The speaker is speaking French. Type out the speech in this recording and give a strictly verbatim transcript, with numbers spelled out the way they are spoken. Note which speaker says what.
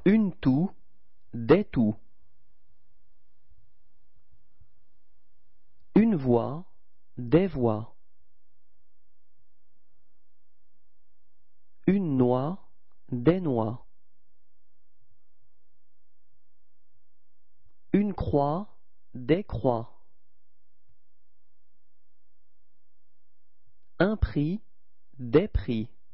Speaker 1: Une toux, des toux. Une voix, des voix. Une noix, des noix. Une croix, des croix. Un prix, des prix.